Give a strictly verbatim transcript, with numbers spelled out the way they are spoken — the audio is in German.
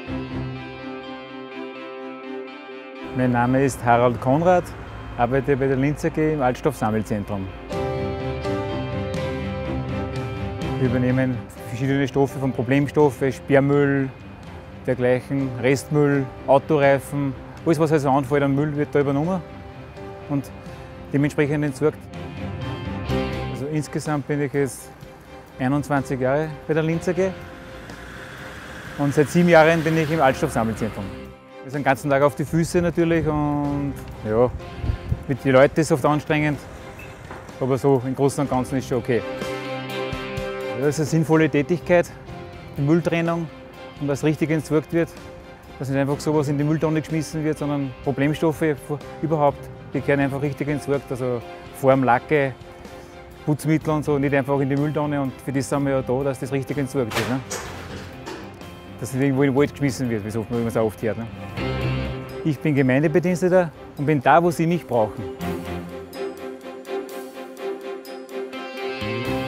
Mein Name ist Harald Konrad, arbeite bei der Linz A G im Altstoffsammelzentrum. Wir übernehmen verschiedene Stoffe, von Problemstoffe, Sperrmüll, dergleichen, Restmüll, Autoreifen, alles was also anfällt an Müll wird da übernommen und dementsprechend entsorgt. Also insgesamt bin ich jetzt einundzwanzig Jahre bei der Linz A G und seit sieben Jahren bin ich im Altstoffsammelzentrum. Wir sind den ganzen Tag auf die Füße natürlich und ja, mit den Leuten ist es oft anstrengend, aber so im Großen und Ganzen ist es schon okay. Ja, das ist eine sinnvolle Tätigkeit, die Mülltrennung und dass richtig entsorgt wird, dass nicht einfach sowas in die Mülltonne geschmissen wird, sondern Problemstoffe überhaupt, die gehören einfach richtig entsorgt, also Form, Lacke, Putzmittel und so, nicht einfach in die Mülltonne und für das sind wir ja da, dass das richtig entsorgt wird. Ne? Dass nicht irgendwo in den Wald geschmissen wird, wie man es auch oft hört. Ne? Ich bin Gemeindebediensteter und bin da, wo Sie mich brauchen.